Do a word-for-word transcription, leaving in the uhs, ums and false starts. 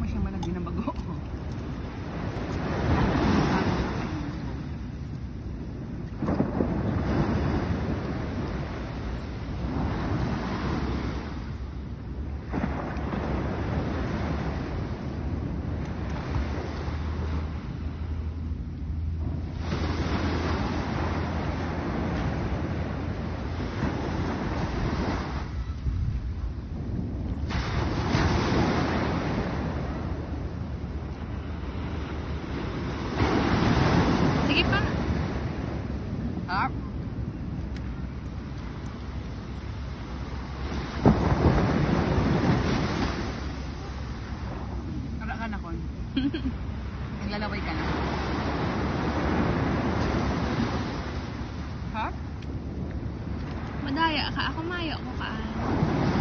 siyang malagyan ng bagoong. Sige pa. Harp. Kara ka na kon. Naglalaway ka na. Harp? Madaya ka. Ako mayo ko kaan.